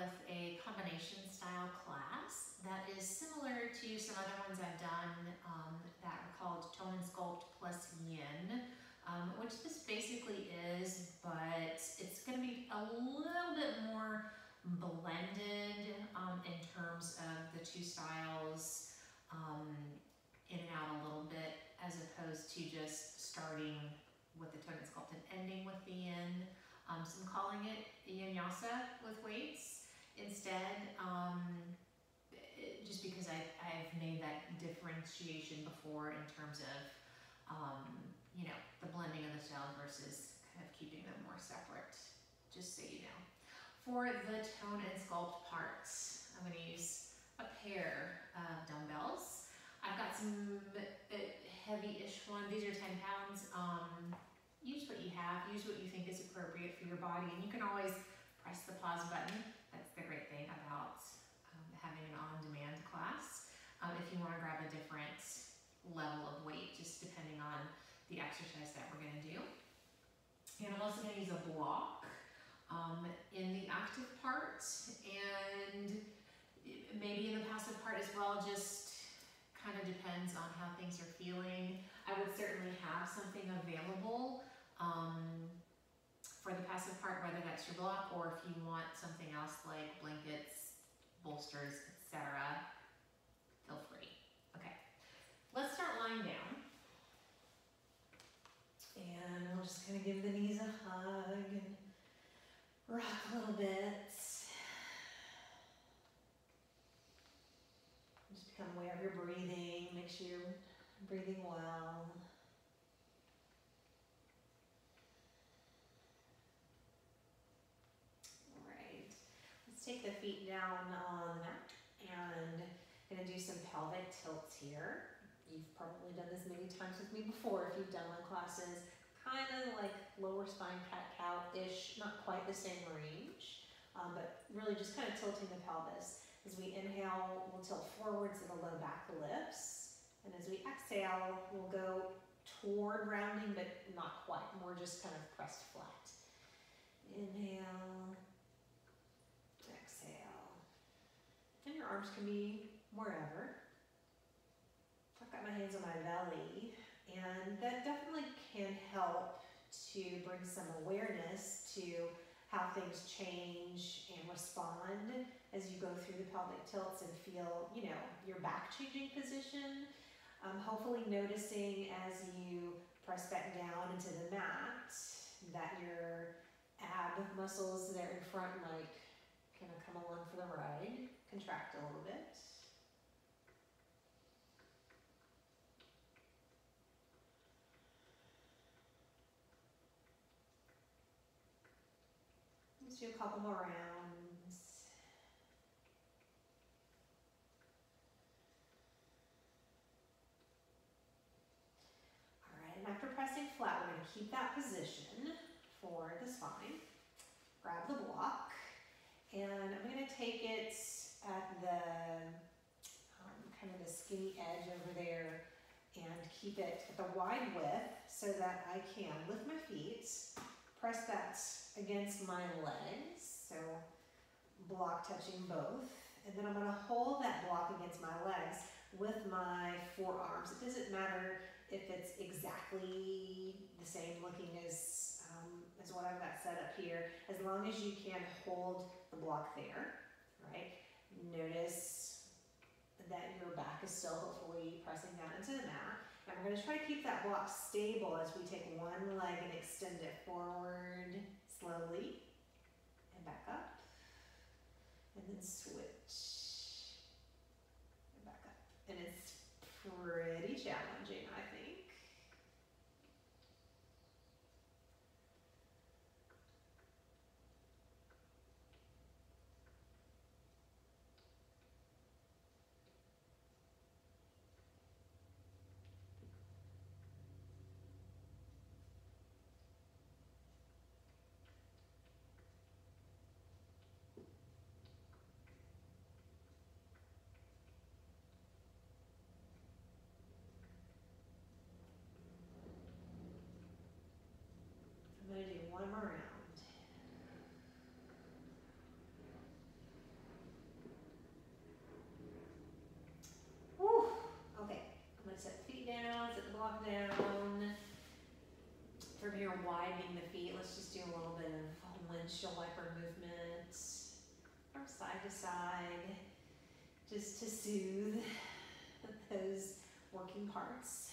with a combination style class that is similar to some other ones I've done that are called Tone Sculpt plus Yin, which this basically is, but it's going to be a little bit more blended in terms of the two styles, in and out a little bit, as opposed to just starting with the Tone Sculpt and ending with the Yin. So I'm calling it Yinyasa with weights instead, just because I've made that differentiation before in terms of, you know, the blending of the styles versus kind of keeping them more separate, just so you know. For the Tone and Sculpt parts, I'm going to use a pair of dumbbells. I've got some heavy-ish ones. These are 10 pounds. Use what you have, use what you think is appropriate for your body, and you can always press the pause button. That's the great thing about having an on-demand class. If you want to grab a different level of weight, just depending on the exercise that we're going to do. And I'm also going to use a block in the active part, and maybe in the passive part as well, just kind of depends on how things are feeling. I would certainly have something available for the passive part, whether that's your block or if you want something else like blankets, bolsters, etc. Feel free. Okay, let's start lying down. And we'll just kind of give the knees a hug and rock a little bit. Just become aware of your breathing. Make sure you're breathing well. All right. Let's take the feet down on the mat and going to do some pelvic tilts here. You've probably done this many times with me before if you've done my classes. Kind of like lower spine cat-cow-ish, not quite the same range, but really just kind of tilting the pelvis. As we inhale, we'll tilt forward so the low back lifts. And as we exhale, we'll go toward rounding, but not quite, more just kind of pressed flat. Inhale, exhale. And your arms can be wherever. I've got my hands on my belly, and that definitely can help to bring some awareness to how things change and respond as you go through the pelvic tilts and feel, you know, your back changing position. Hopefully noticing as you press back down into the mat that your ab muscles there in front might kind of come along for the ride, contract a little bit. Let's do a couple more rounds. All right, and after pressing flat, we're going to keep that position for the spine. Grab the block, and I'm going to take it at the kind of the skinny edge over there and keep it at the wide width so that I can lift my feet, press that against my legs, so block touching both, and then I'm going to hold that block against my legs with my forearms. It doesn't matter if it's exactly the same looking as what I've got set up here, as long as you can hold the block there, right? Notice that your back is still hopefully pressing down into the mat. And we're going to try to keep that block stable as we take one leg and extend it forward slowly and back up, and then switch and back up. And it's pretty challenging, I think. windshield wiper movement from side to side, just to soothe those working parts.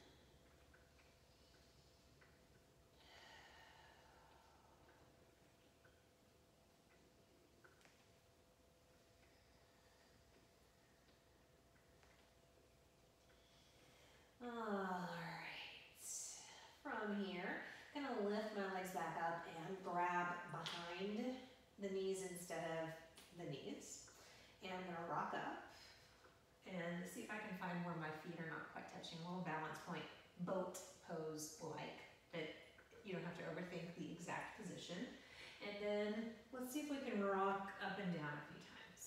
Alright, from here, I'm gonna lift my legs back up and grab behind the knees instead of the knees. And I'm gonna rock up and see if I can find where my feet are not quite touching, a little balance point, boat pose like, but you don't have to overthink the exact position. And then let's see if we can rock up and down a few times.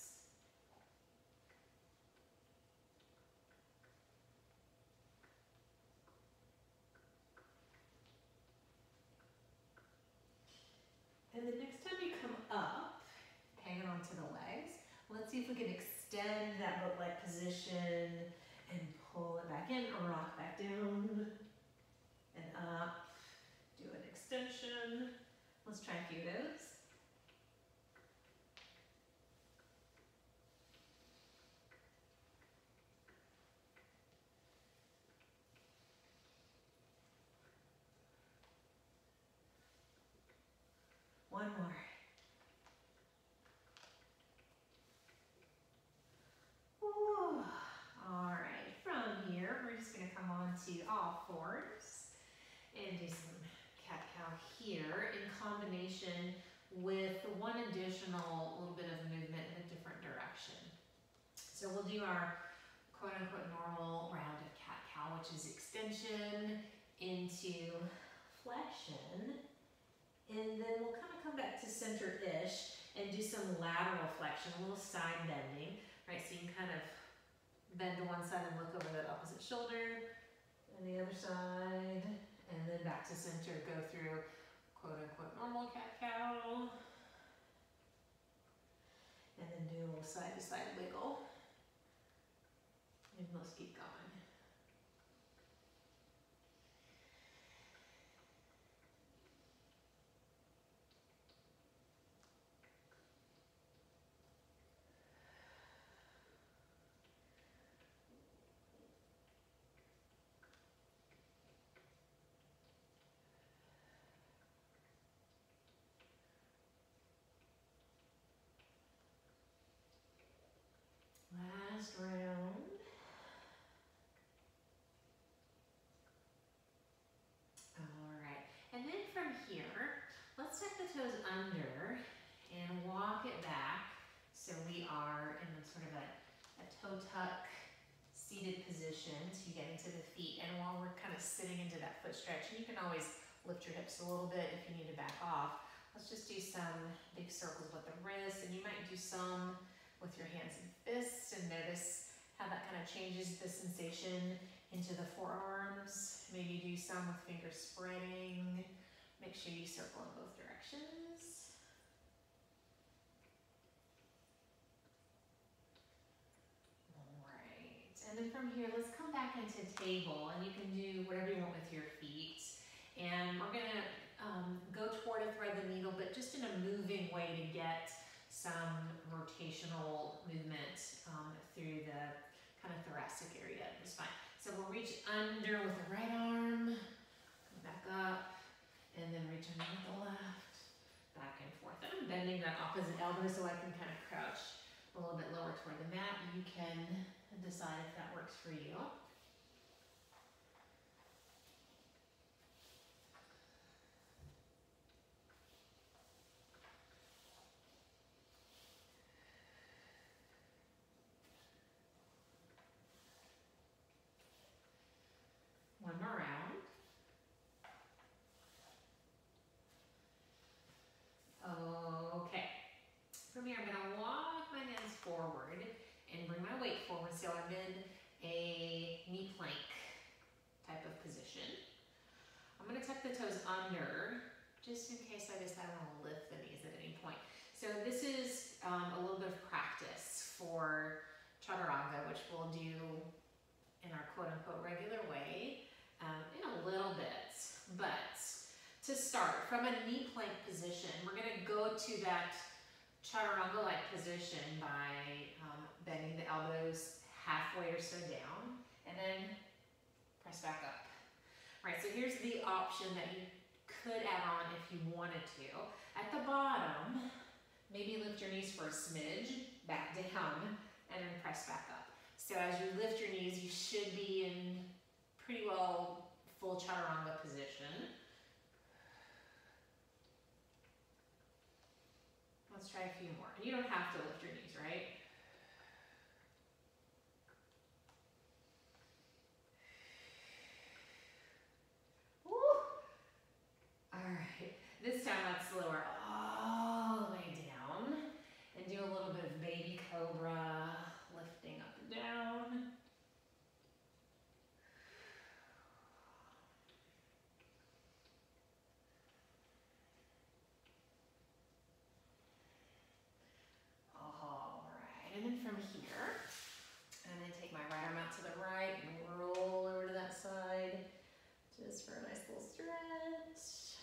And the next time you come up, hanging onto the legs, let's see if we can extend that boat-like position and pull it back in, or rock back down and up. Do an extension. Let's try a few of those. One more. Ooh. All right, from here, we're just gonna come on to all fours and do some cat-cow here in combination with one additional little bit of movement in a different direction. So we'll do our quote-unquote normal round of cat-cow, which is extension into flexion, and then we'll kind of come back to center-ish and do some lateral flexion, a little side bending, right? So you can kind of bend to one side and look over the opposite shoulder, and the other side, and then back to center, go through quote-unquote normal cat-cow, and then do a little side-to-side wiggle, and let's keep going. Last round. All right, and then from here, let's tuck the toes under and walk it back so we are in sort of a toe tuck seated position to get into the feet. And while we're kind of sitting into that foot stretch, and you can always lift your hips a little bit if you need to back off, let's just do some big circles with the wrists, and you might do some with your hands and fists, and notice how that kind of changes the sensation into the forearms. Maybe do some with fingers spreading. Make sure you circle in both directions. All right, and then from here, let's come back into table, and you can do whatever you want with your feet. And we're gonna go toward a thread the needle, but just in a moving way to get some rotational movement through the kind of thoracic area of the spine. So we'll reach under with the right arm, come back up, and then reach under with the left, back and forth. And I'm bending that opposite elbow so I can kind of crouch a little bit lower toward the mat. You can decide if that works for you. One more round. Okay. From here, I'm going to walk my hands forward and bring my weight forward so I'm in a knee plank type of position. I'm going to tuck the toes under just in case I decide I want to lift the knees at any point. So this is a little bit of practice for chaturanga, which we'll do in our quote-unquote regular way. In a little bit, but to start from a knee plank position, we're going to go go to that chaturanga-like position by bending the elbows halfway or so down, and then press back up. All right, so here's the option that you could add on if you wanted to. At the bottom, maybe lift your knees for a smidge, back down, and then press back up. So as you lift your knees, you should be in pretty well full chaturanga position. Let's try a few more. And you don't have to lift your knees, right? Woo! All right, this time let's lower all the way down and do a little bit of baby cobra, lifting up and down. All right, and then from here, I'm gonna take my right arm out to the right and roll over to that side, just for a nice little stretch.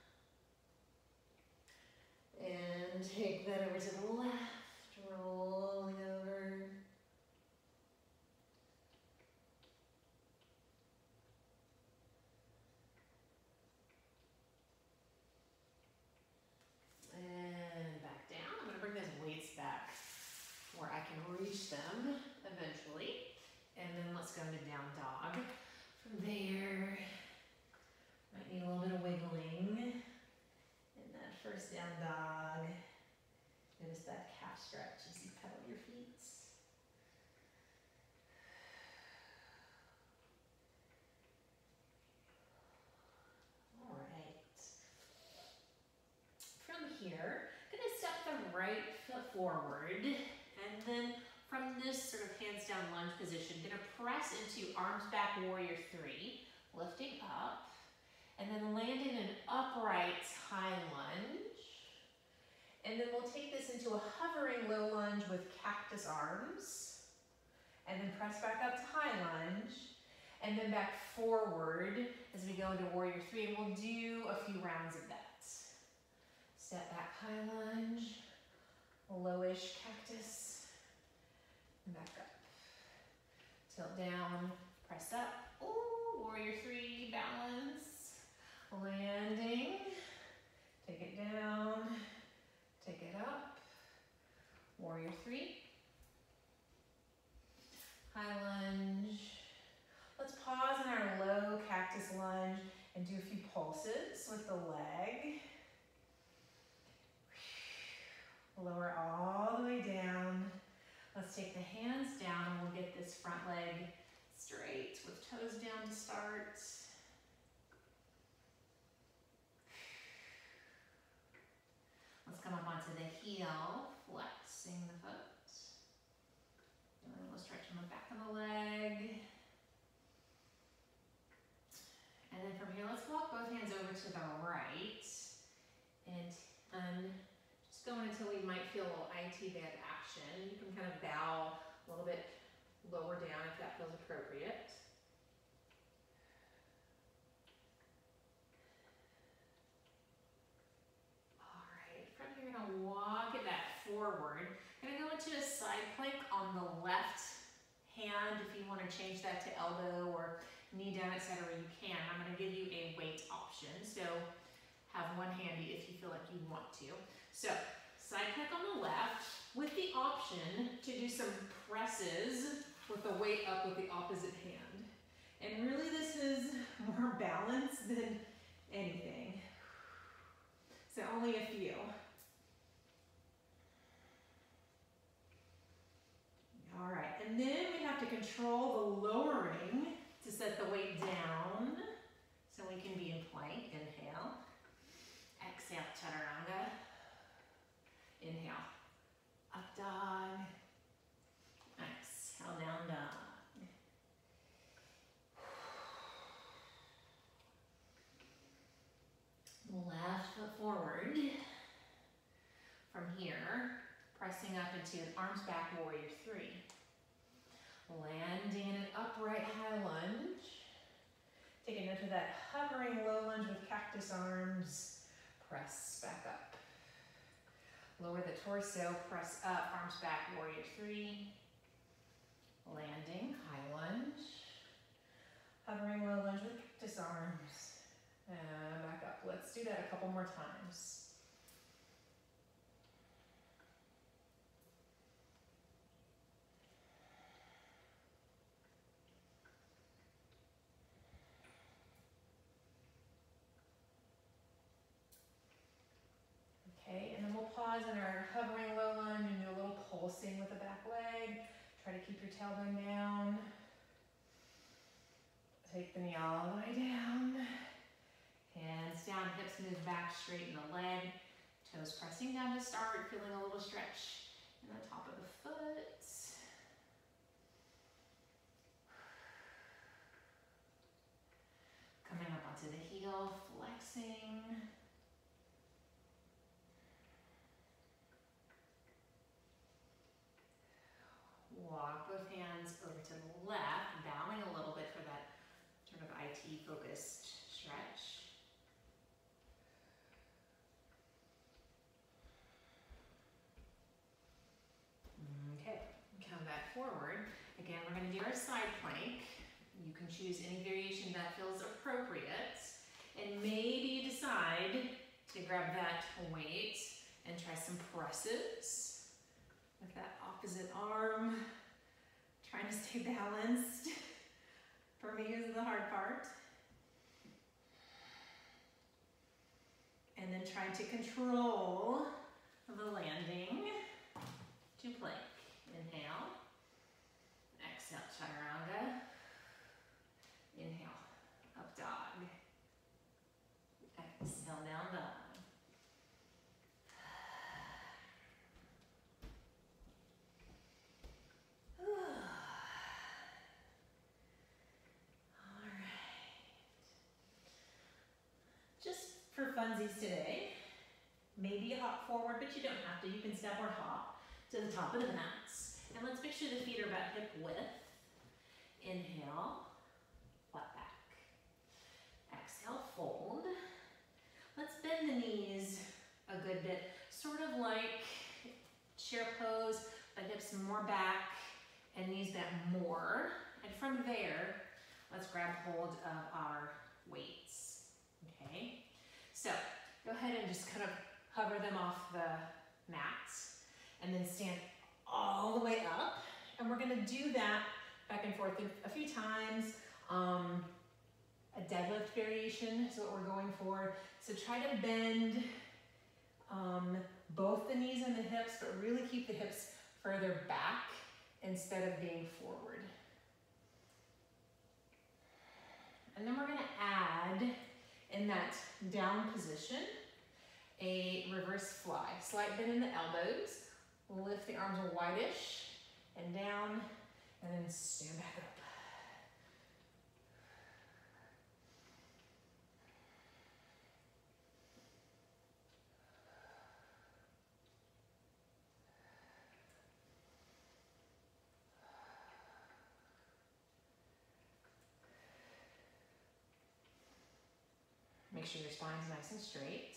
And take that over to the left, rolling over. And back down. I'm gonna bring those weights back where I can reach them eventually. And then let's go into down dog. From there, might need a little bit of wiggling. In that first down dog, notice that calf stretch as you pedal your feet. All right. From here, I'm gonna step the right foot forward, and then from this sort of hands down lunge position, gonna press into arms back warrior 3, lifting up, and then land in an upright high lunge. And then we'll take this into a hovering low lunge with cactus arms, and then press back up to high lunge, and then back forward as we go into warrior 3, and we'll do a few rounds of that. Step back high lunge, lowish cactus, and back up. Tilt down, press up. Ooh, warrior 3, balance. Landing, take it down, take it up. Warrior 3. High lunge. Let's pause in our low cactus lunge and do a few pulses with the leg. Lower all the way down. Let's take the hands down and we'll get this front leg straight with toes down to start. Let's come up onto the heel, flexing the foot. And then we'll stretch on the back of the leg. And then from here, let's walk both hands over to the right. And just going until we might feel a little IT band action. You can kind of bow a little bit lower down if that feels appropriate. All right, from here, you're gonna walk it back forward. You're gonna go into a side plank on the left hand. If you wanna change that to elbow or knee down, etc., you can. I'm gonna give you a weight option. So have one handy if you feel like you want to. So side plank on the left with the option to do some presses with the weight up with the opposite hand. And really this is more balance than anything. So only a few. All right, and then we have to control the lowering to set the weight down so we can be in plank. Inhale. Exhale, chaturanga. Inhale. Up dog. Exhale, down dog. Left foot forward. From here, pressing up into an arms back warrior 3. Landing in an upright high lunge. Taking into that hovering low lunge with cactus arms. Press back up. torso, press up, arms back, warrior three. Landing, high lunge. Hovering low lunge with cactus arms. And back up. Let's do that a couple more times. Okay, and then we'll pause in our hovering low lunge and do a little pulsing with the back leg. Try to keep your tailbone down. Take the knee all the way down. Hands down, hips move back, straighten the leg. Toes pressing down to start, feeling a little stretch in the top of the foot. Coming up onto the heel, flexing. Walk both hands over to the left, bowing a little bit for that sort of IT focused stretch. Okay, come back forward. Again, we're going to do our side plank. You can choose any variation that feels appropriate. And maybe you decide to grab that weight and try some presses with that opposite arm. Trying to stay balanced. For me is the hard part. And then trying to control the landing to plank. Inhale. Exhale, chaturanga. Inhale, up dog. Exhale, down dog. For funsies today, maybe a hop forward, but you don't have to. You can step or hop to the top of the mats. And let's make sure the feet are about hip width. Inhale, flat back. Exhale, fold. Let's bend the knees a good bit, sort of like chair pose, but hips more back and knees bent more. And from there, let's grab hold of our weights, okay? So go ahead and just kind of hover them off the mats and then stand all the way up. And we're gonna do that back and forth a few times. A deadlift variation is what we're going for. So try to bend both the knees and the hips, but really keep the hips further back instead of being forward. And then we're gonna add, in that down position, a reverse fly. Slight bend in the elbows, lift the arms wide-ish and down, and then stand back up. Make sure your spine's nice and straight.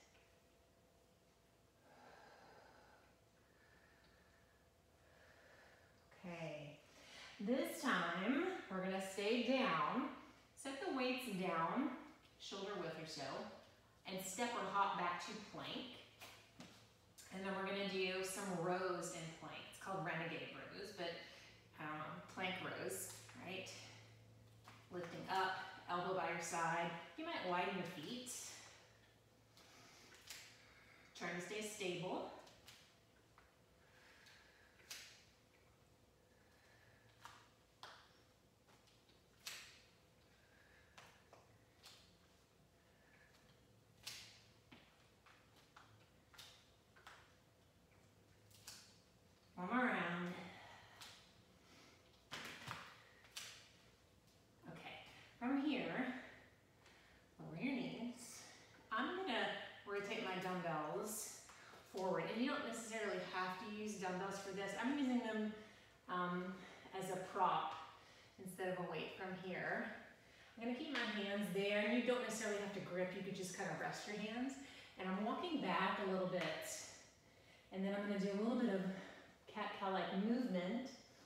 Okay, this time we're gonna stay down, set the weights down, shoulder width or so, and step or hop back to plank. And then we're gonna do some rows in plank. It's called renegade rows, but plank rows, right? Lifting up, elbow by your side. You might widen your feet. Trying to stay stable. One more round. Okay, from here, lower your knees. I'm gonna rotate my dumbbells forward, and you don't necessarily have to use dumbbells for this. I'm using them as a prop instead of a weight from here. I'm gonna keep my hands there, and you don't necessarily have to grip. You could just kind of rest your hands. And I'm walking back a little bit, and And then I'm going to do a little bit of cat-cow-like movement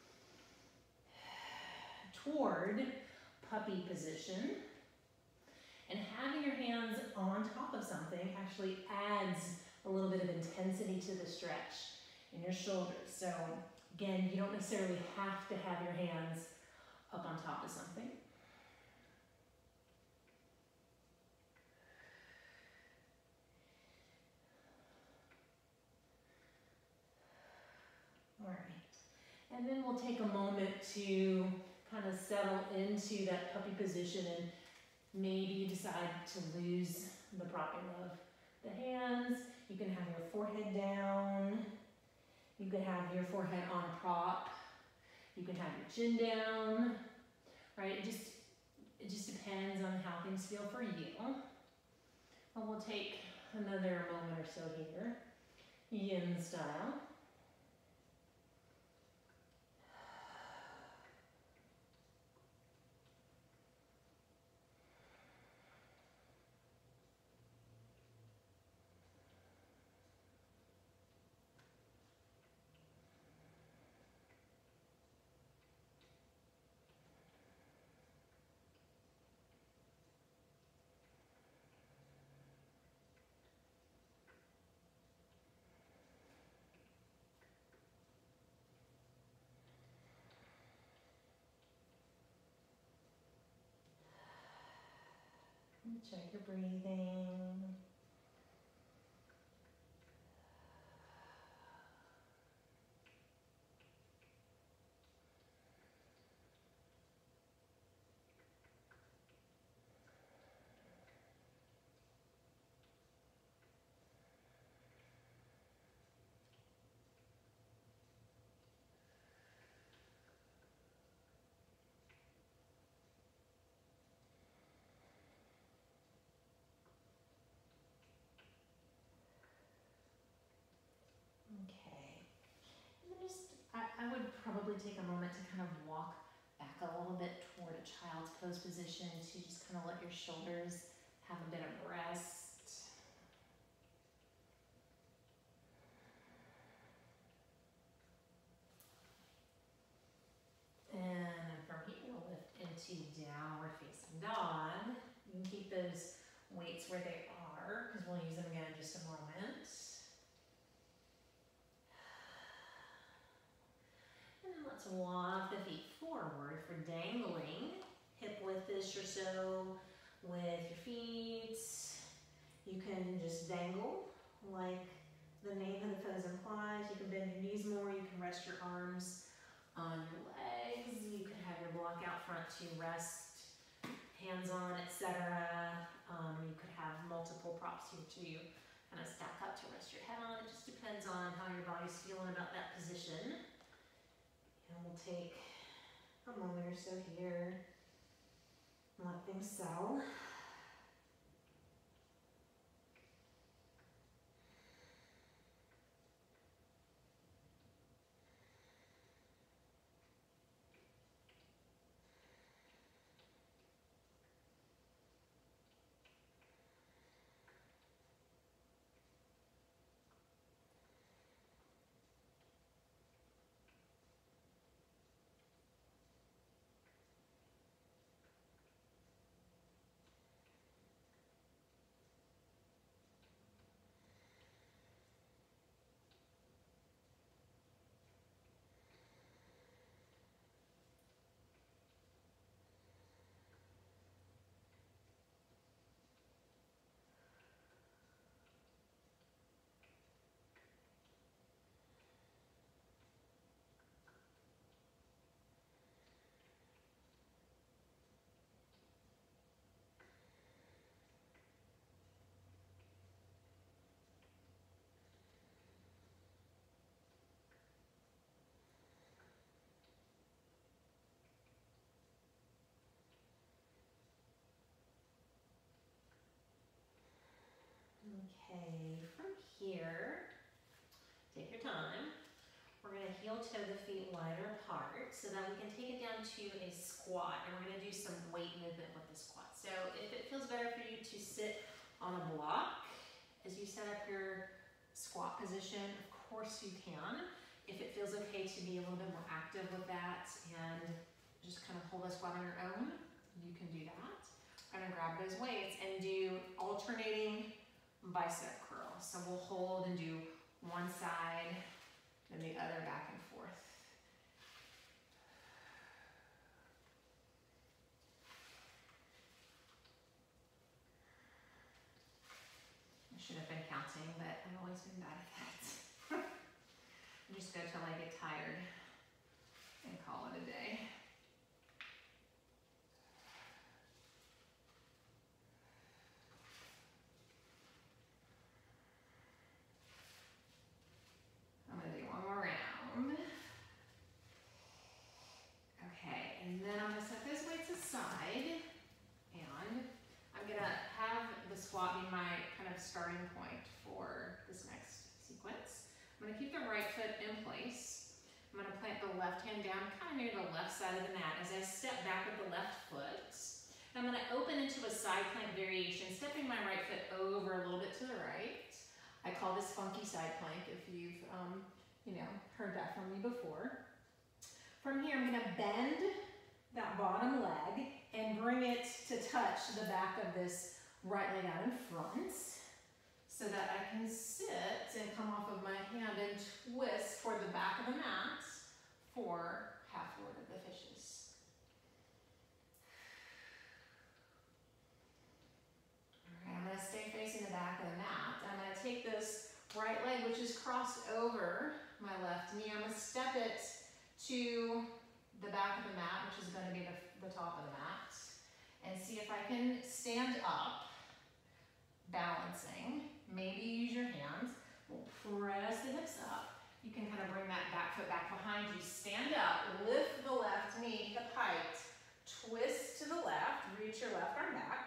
toward puppy position. And having your hands on top of something actually adds a little bit of intensity to the stretch in your shoulders. So again, you don't necessarily have to have your hands up on top of something. All right, and then we'll take a moment to kind of settle into that puppy position, and maybe you decide to lose the propping of the hands. You can have your forehead down. You can have your forehead on a prop. You can have your chin down, right? It just depends on how things feel for you. And we'll take another moment or so here, yin style. Check your breathing. Okay. And then I would probably take a moment to kind of walk back a little bit toward a child's pose position to just kind of let your shoulders have a bit of rest. And from here, we'll lift into downward facing dog. You can keep those weights where they are because we'll use them again in just a moment. And then let's walk the feet forward for dangling. Hip width-ish or so with your feet. You can just dangle like the name of the pose implies. You can bend your knees more. You can rest your arms on your legs. You can have your block out front to rest hands on, etc. You could have multiple props here to kind of stack up to rest your head on. It just depends on how your body's feeling about that position. And we'll take a moment or so here and let things settle. Okay, from here, take your time. We're going to heel toe the feet wider apart so that we can take it down to a squat, and we're going to do some weight movement with the squat. So if it feels better for you to sit on a block as you set up your squat position, of course you can. If it feels okay to be a little bit more active with that and just kind of hold a squat on your own, you can do that. I'm gonna grab those weights and do alternating bicep curls. So we'll hold and do one side, then the other back and forth. I should have been counting, but I've always been bad at that. I just go till I get tired and call it a day. I'm gonna do one more round. Okay, and then I'm gonna set those weights aside, and I'm gonna have the squat be my kind of starting point for this next sequence. I'm gonna keep the right foot in place. I'm gonna plant the left hand down kind of near the left side of the mat as I step back with the left foot. And I'm gonna open into a side plank variation, stepping my right foot over a little bit to the right. I call this funky side plank if you've heard that from me before. From here, I'm gonna bend that bottom leg and bring it to touch the back of this right leg out in front so that I can sit and come off of my hand and twist toward the back of the mat for half Lord of the Fishes. All right, I'm gonna stay facing the back of the mat. I'm gonna take this right leg, which is crossed over my left knee. I'm gonna step it to the back of the mat, which is gonna be the top of the mat, and see if I can stand up, balancing. Maybe use your hands. We'll press the hips up. You can kind of bring that back foot back behind you. Stand up, lift the left knee hip height, twist to the left, reach your left arm back.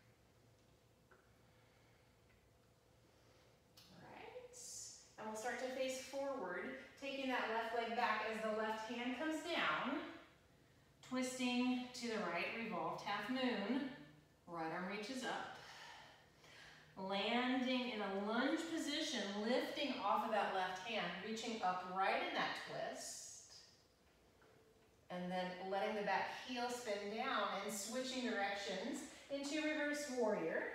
And we'll start to face forward, taking that left leg back as the left hand comes down, twisting to the right, revolved half moon, right arm reaches up, landing in a lunge position, lifting off of that left hand, reaching up right in that twist, and then letting the back heel spin down and switching directions into reverse warrior.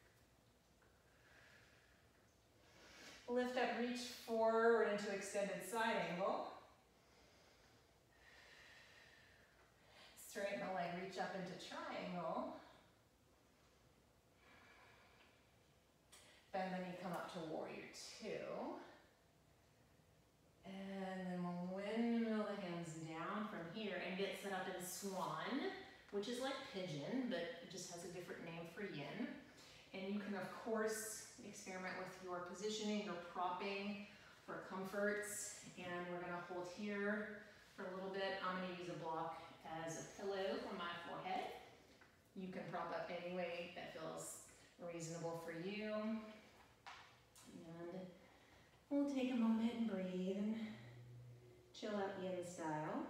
Lift up, reach forward into extended side angle. Straighten the leg, reach up into triangle. Bend the knee, come up to warrior two. And then we'll windmill the hands down from here and get set up in swan, which is like pigeon, but it just has a different name for yin. And you can, of course, experiment with your positioning, your propping for comfort. And we're gonna hold here for a little bit. I'm gonna use a block as a pillow for my forehead. You can prop up any way that feels reasonable for you. And we'll take a moment and breathe and chill out yin style.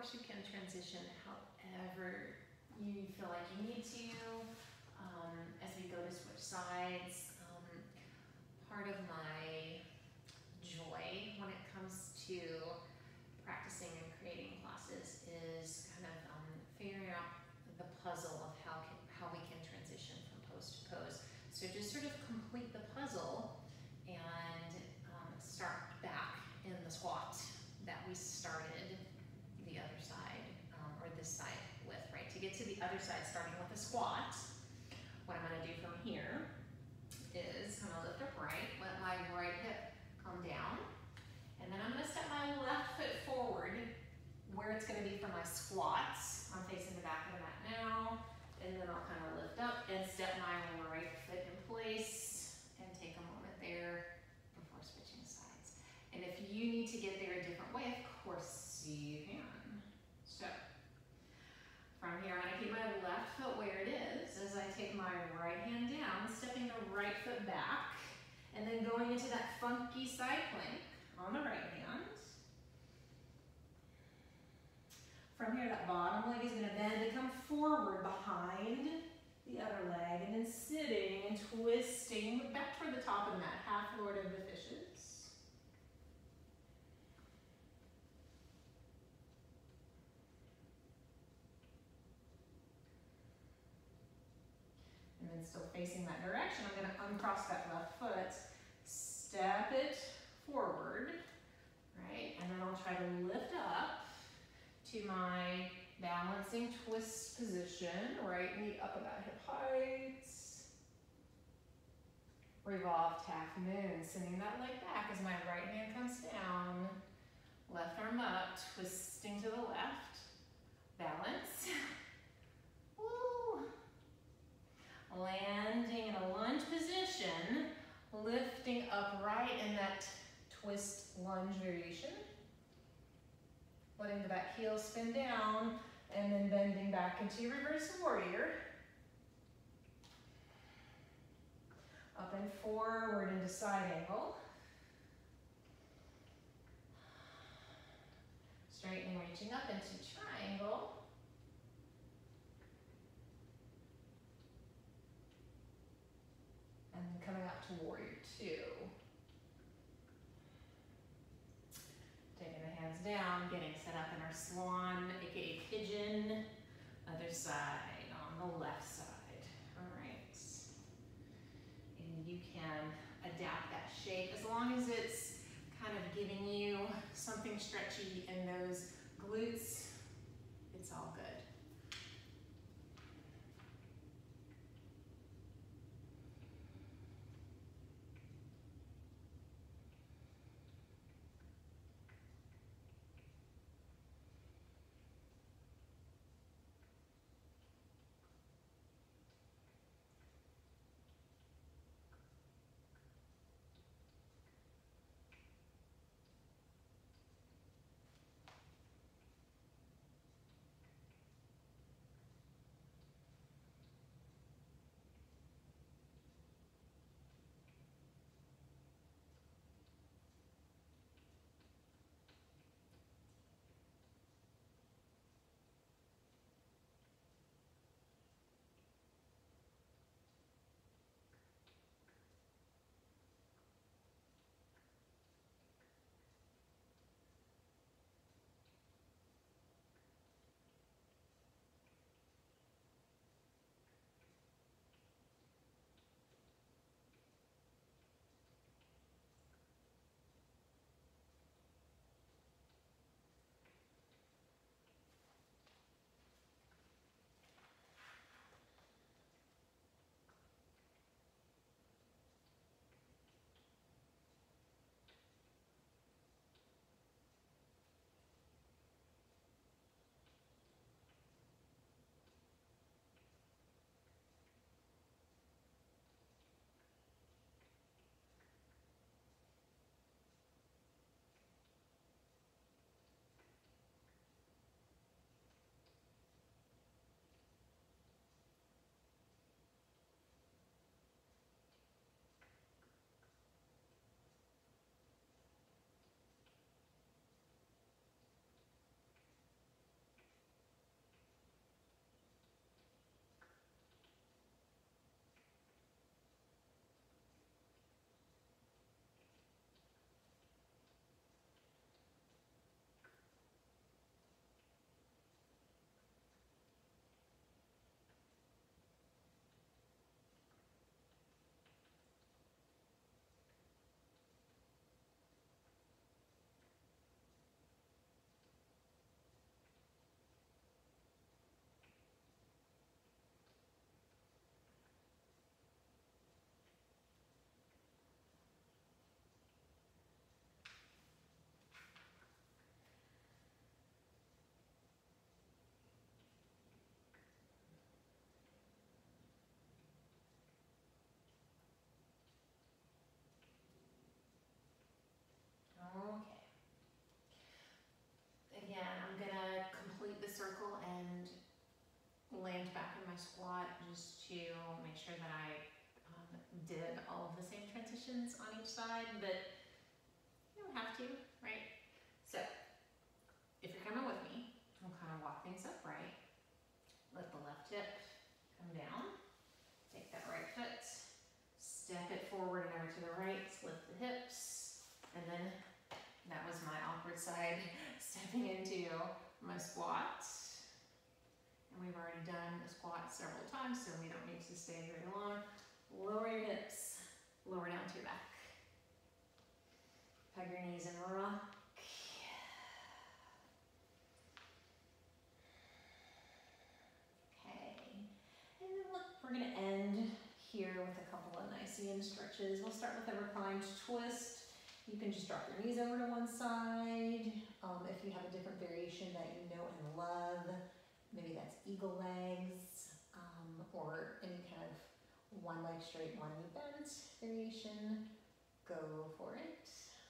course, you can transition however you feel like you need to. As we go to switch sides, part of my joy when it comes to practicing and creating classes is kind of figuring out the puzzle of how we can transition from pose to pose. So just sort of complete the puzzle and start back in the squat that we started the other side, or this side with, right? To get to the other side, starting with a squat, what I'm gonna do from here is I'm gonna lift up right, let my right hip come down, and then I'm gonna step my left foot forward where it's gonna be for my squats. I'm facing the back of the mat now, and then I'll kind of lift up and step my right foot in place and take a moment there before switching sides. And if you need to get there a different way, of course you can. So from here, I'm gonna keep my left foot where it is as I take my right hand down, stepping the right foot back, and then going into that funky side plank on the right hand. From here, that bottom leg is gonna bend and come forward behind the other leg, and then sitting and twisting back toward the top of the mat, half Lord of the Fishes. And then still facing that direction, I'm gonna uncross that left foot, step it forward, right? And then I'll try to lift up to my balancing twist position, right knee up about hip height. Revolved half moon, sending that leg back as my right hand comes down. Left arm up, twisting to the left. Balance. Woo. Landing in a lunge position, lifting upright in that twist lunge variation. Letting the back heel spin down, and then bending back into your reverse warrior. Up and forward into side angle. Straightening, reaching up into triangle. And then coming up to warrior two. Taking the hands down, getting set up in our swan, aka pigeon. Other side on the left side. All right. And you can adapt that shape as long as it's kind of giving you something stretchy in those glutes. It's all good. extensions on each side, but you don't have to, right? So, if you're coming with me, we'll kind of walk things upright. Let the left hip come down. Take that right foot, step it forward and over to the right, lift the hips, and then that was my awkward side, stepping into my squat. And we've already done a squat several times, so we don't need to stay very long. Lower your hips, lower down to your back. Hug your knees and rock. Okay, and then look, we're gonna end here with a couple of nice yin stretches. We'll start with a reclined twist. You can just drop your knees over to one side. If you have a different variation that you know and love, maybe that's eagle legs, or any kind of one leg straight, one knee bent variation, go for it.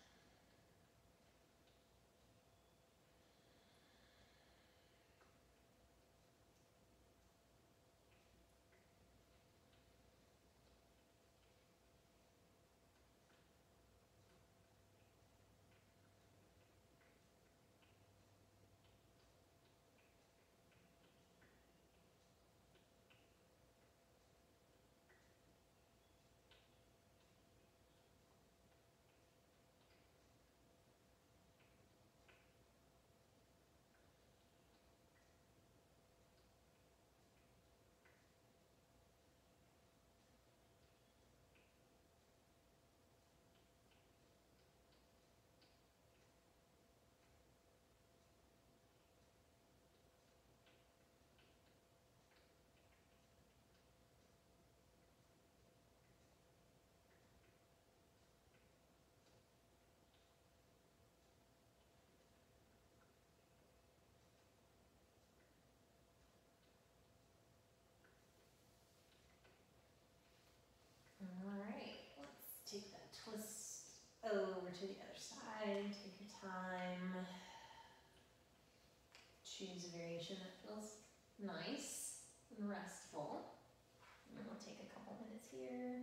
Alright, let's take that twist over to the other side. Take your time. Choose a variation that feels nice and restful. And we'll take a couple minutes here.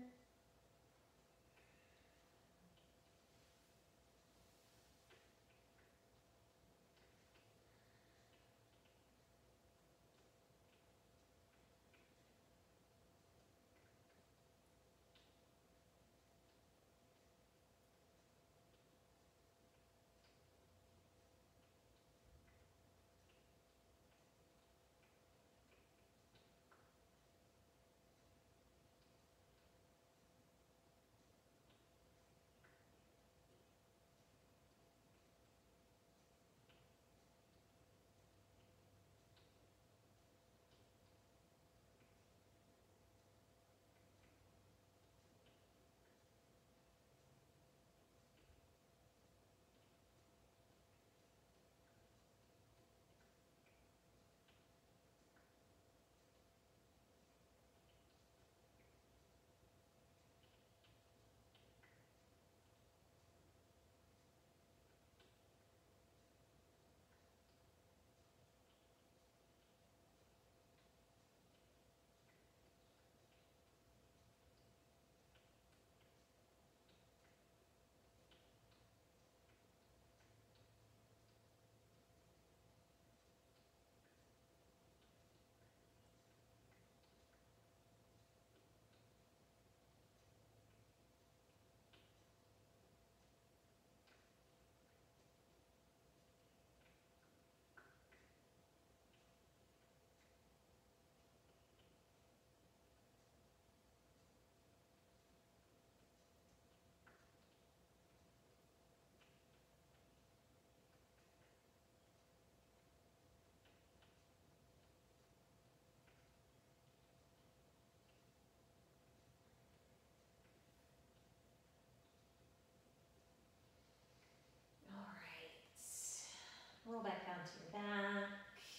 Roll back down to your back,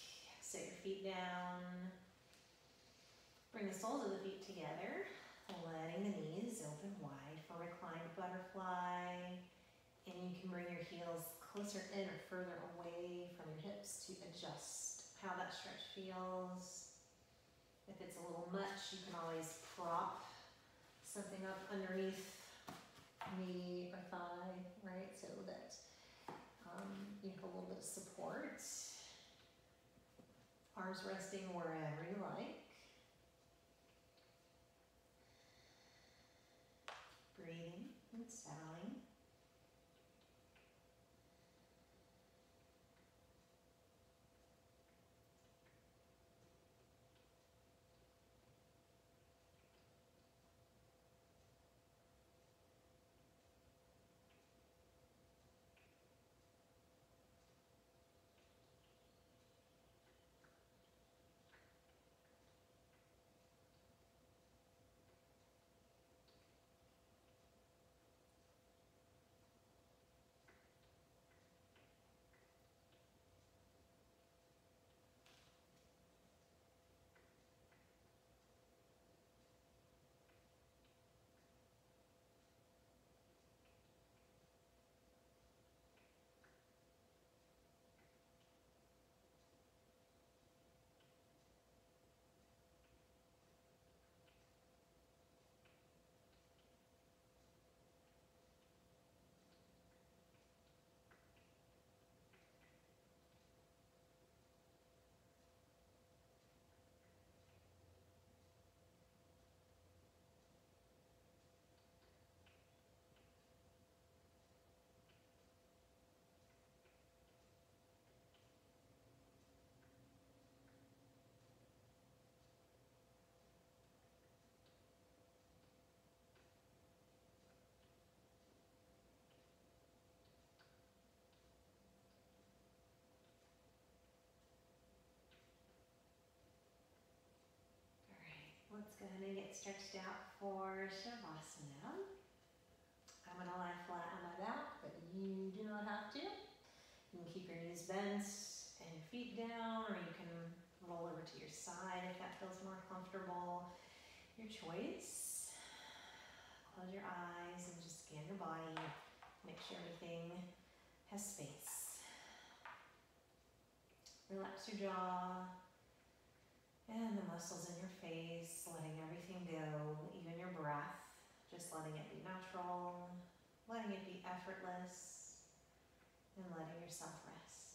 set your feet down. Bring the soles of the feet together, letting the knees open wide for reclined butterfly. And you can bring your heels closer in or further away from your hips to adjust how that stretch feels. If it's a little much, you can always prop something up underneath knee or thigh, right? So that you have a little bit of support. Arms resting wherever you like. Breathing and settling. Let's go ahead and get stretched out for Shavasana. I'm going to lie flat on my back, but you do not have to. You can keep your knees bent and your feet down, or you can roll over to your side if that feels more comfortable. Your choice. Close your eyes and just scan your body. Make sure everything has space. Relax your jaw. And the muscles in your face, letting everything go, even your breath, just letting it be natural, letting it be effortless, and letting yourself rest.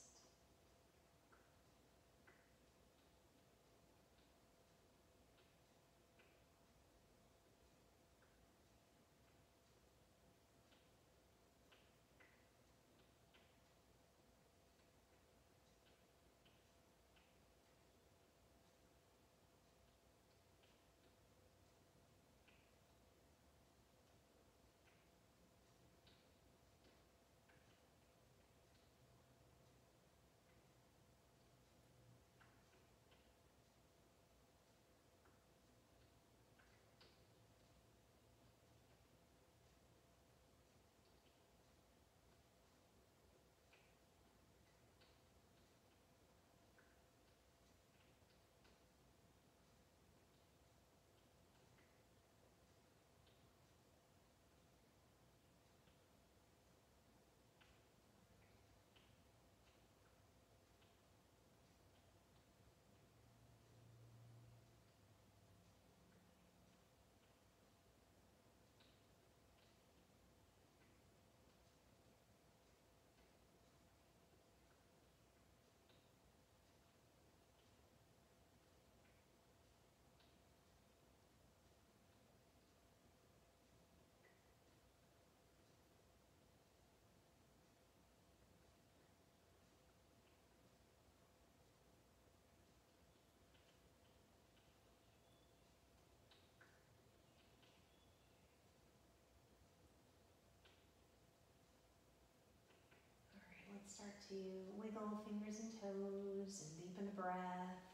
Let's start to wiggle fingers and toes and deepen the breath.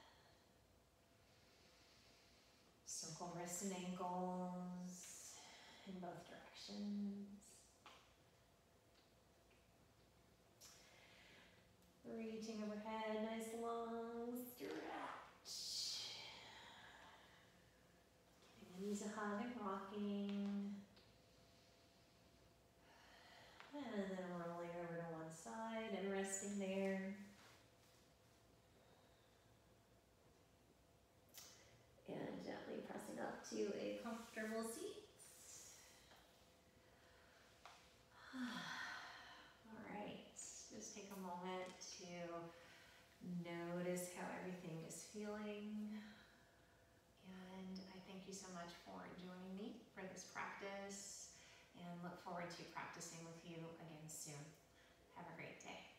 Circle wrists and ankles in both directions. Reaching overhead, nice long stretch. Giving the knees a hug and rocking. And then rolling over to one side and resting there. And gently pressing up to a comfortable seat. Notice how everything is feeling. And I thank you so much for joining me for this practice and look forward to practicing with you again soon. Have a great day.